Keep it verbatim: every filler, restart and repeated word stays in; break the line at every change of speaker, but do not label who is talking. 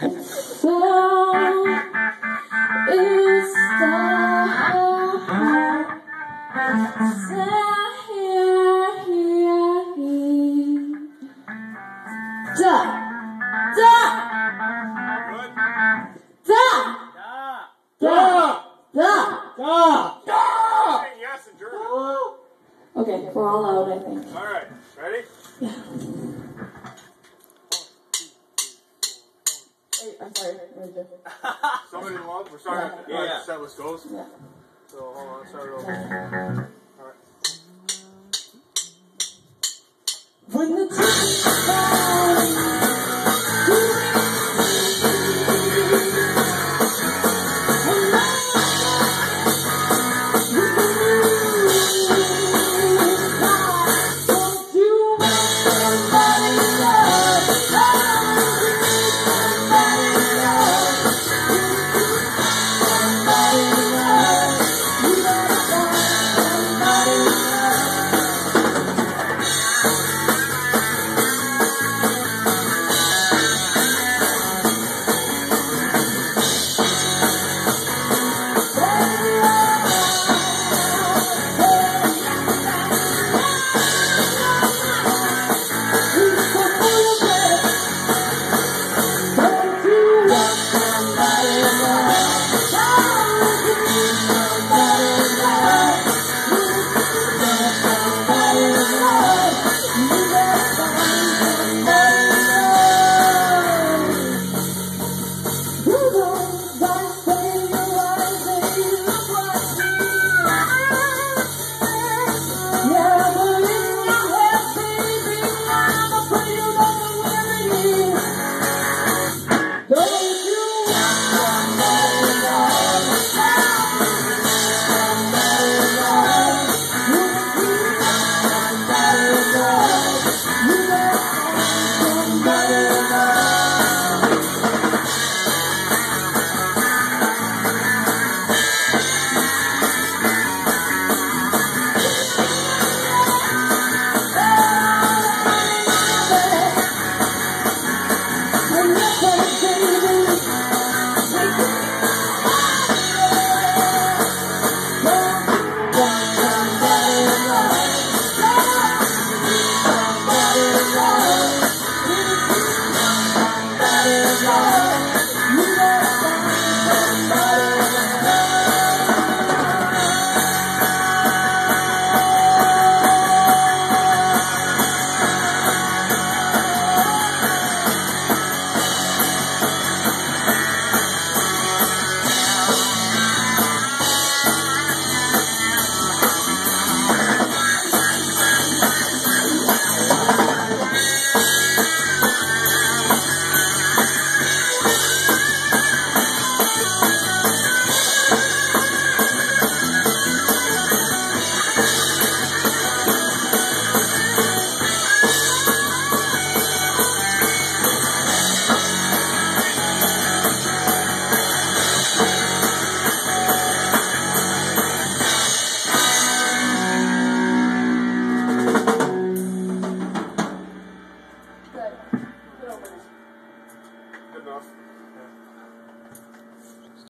So is the da da da da da da da.
Yes in German.
Okay, we're all out, I think.
All right, ready?
Yeah. Wait, I'm sorry. Where'd you?
Somebody in love? We're starting.
Yeah.
Yeah. Set list goes.
Yeah.
So hold on, start it over. All right.
When the time